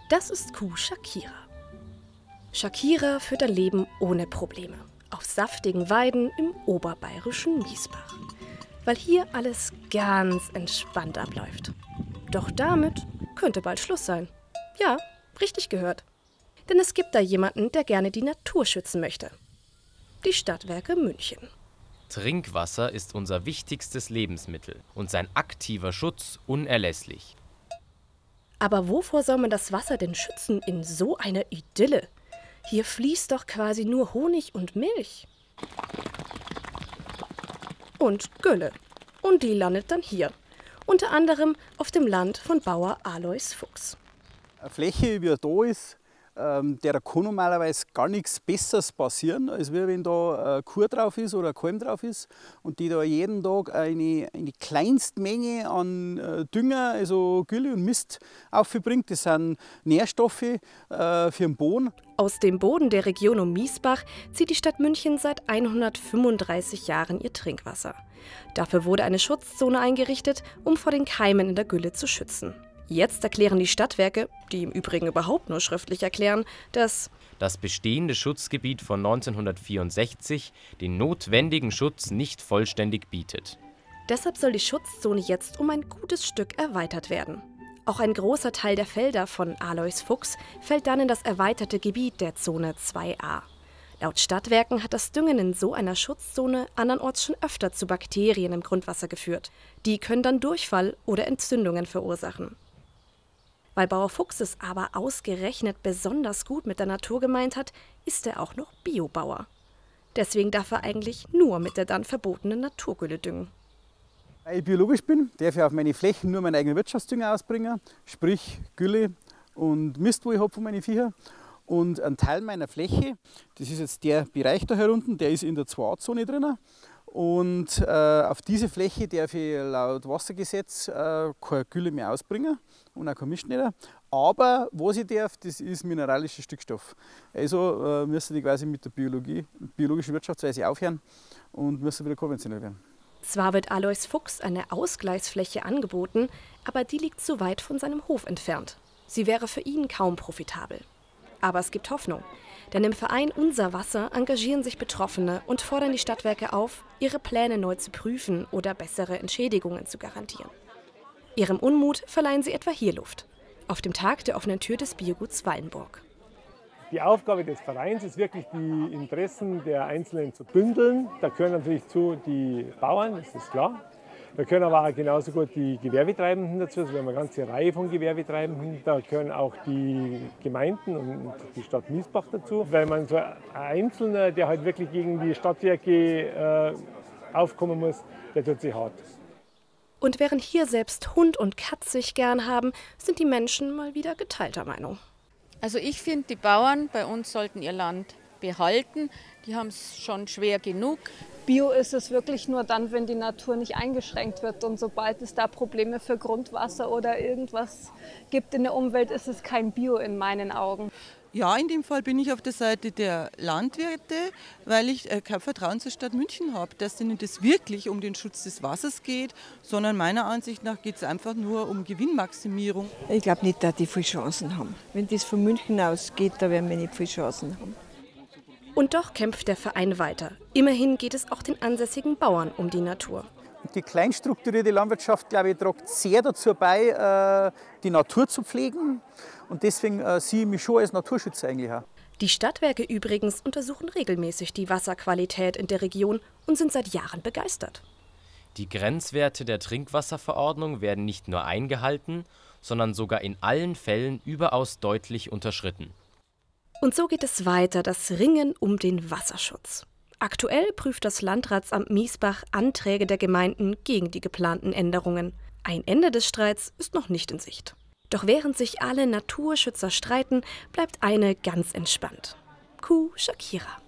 Das ist Kuh Shakira. Shakira führt ein Leben ohne Probleme. Auf saftigen Weiden im oberbayerischen Miesbach. Weil hier alles ganz entspannt abläuft. Doch damit könnte bald Schluss sein. Ja, richtig gehört. Denn es gibt da jemanden, der gerne die Natur schützen möchte. Die Stadtwerke München. Trinkwasser ist unser wichtigstes Lebensmittel und sein aktiver Schutz unerlässlich. Aber wovor soll man das Wasser denn schützen in so einer Idylle? Hier fließt doch quasi nur Honig und Milch. Und Gülle. Und die landet dann hier. Unter anderem auf dem Land von Bauer Alois Fuchs. Eine Fläche, wie da ist, der kann normalerweise gar nichts Besseres passieren, als wenn da eine Kuh drauf ist oder ein Kalm drauf ist und die da jeden Tag eine Kleinstmenge an Dünger, also Gülle und Mist aufbringt. Das sind Nährstoffe für den Boden. Aus dem Boden der Region um Miesbach zieht die Stadt München seit 135 Jahren ihr Trinkwasser. Dafür wurde eine Schutzzone eingerichtet, um vor den Keimen in der Gülle zu schützen. Jetzt erklären die Stadtwerke, die im Übrigen überhaupt nur schriftlich erklären, dass das bestehende Schutzgebiet von 1964 den notwendigen Schutz nicht vollständig bietet. Deshalb soll die Schutzzone jetzt um ein gutes Stück erweitert werden. Auch ein großer Teil der Felder von Alois Fuchs fällt dann in das erweiterte Gebiet der Zone 2a. Laut Stadtwerken hat das Düngen in so einer Schutzzone andernorts schon öfter zu Bakterien im Grundwasser geführt. Die können dann Durchfall oder Entzündungen verursachen. Weil Bauer Fuchs es aber ausgerechnet besonders gut mit der Natur gemeint hat, ist er auch noch Biobauer. Deswegen darf er eigentlich nur mit der dann verbotenen Naturgülle düngen. Weil ich biologisch bin, darf ich auf meine Flächen nur meinen eigenen Wirtschaftsdünger ausbringen, sprich Gülle und Mist, wo ich habe von meinen Viechern. Und ein Teil meiner Fläche, das ist jetzt der Bereich da herunten, der ist in der 2A-Zone drin. Und auf diese Fläche darf ich laut Wassergesetz keine Gülle mehr ausbringen und auch kein Mischschnitter. Aber was ich darf, das ist mineralischer Stickstoff. Also müssen die quasi mit der biologischen Wirtschaftsweise aufhören und müssen wieder konventionell werden. Zwar wird Alois Fuchs eine Ausgleichsfläche angeboten, aber die liegt zu weit von seinem Hof entfernt. Sie wäre für ihn kaum profitabel. Aber es gibt Hoffnung, denn im Verein Unser Wasser engagieren sich Betroffene und fordern die Stadtwerke auf, ihre Pläne neu zu prüfen oder bessere Entschädigungen zu garantieren. Ihrem Unmut verleihen sie etwa hier Luft, auf dem Tag der offenen Tür des Bioguts Wallenburg. Die Aufgabe des Vereins ist wirklich, die Interessen der Einzelnen zu bündeln. Da gehören natürlich zu die Bauern, das ist klar. Da gehören aber auch genauso gut die Gewerbetreibenden dazu. Also wir haben eine ganze Reihe von Gewerbetreibenden. Da gehören auch die Gemeinden und die Stadt Miesbach dazu. Weil man so ein Einzelner, der halt wirklich gegen die Stadtwerke aufkommen muss, der tut sich hart. Und während hier selbst Hund und Katz sich gern haben, sind die Menschen mal wieder geteilter Meinung. Also ich finde, die Bauern bei uns sollten ihr Land behalten. Die haben es schon schwer genug. Bio ist es wirklich nur dann, wenn die Natur nicht eingeschränkt wird. Und sobald es da Probleme für Grundwasser oder irgendwas gibt in der Umwelt, ist es kein Bio in meinen Augen. Ja, in dem Fall bin ich auf der Seite der Landwirte, weil ich kein Vertrauen zur Stadt München habe, dass ihnen das wirklich um den Schutz des Wassers geht, sondern meiner Ansicht nach geht es einfach nur um Gewinnmaximierung. Ich glaube nicht, dass die viele Chancen haben. Wenn das von München ausgeht, da werden wir nicht viele Chancen haben. Und doch kämpft der Verein weiter. Immerhin geht es auch den ansässigen Bauern um die Natur. Die kleinstrukturierte Landwirtschaft, glaube ich, trägt sehr dazu bei, die Natur zu pflegen. Und deswegen sehe ich mich schon als Naturschützer eigentlich auch. Die Stadtwerke übrigens untersuchen regelmäßig die Wasserqualität in der Region und sind seit Jahren begeistert. Die Grenzwerte der Trinkwasserverordnung werden nicht nur eingehalten, sondern sogar in allen Fällen überaus deutlich unterschritten. Und so geht es weiter, das Ringen um den Wasserschutz. Aktuell prüft das Landratsamt Miesbach Anträge der Gemeinden gegen die geplanten Änderungen. Ein Ende des Streits ist noch nicht in Sicht. Doch während sich alle Naturschützer streiten, bleibt eine ganz entspannt: Kuh Shakira.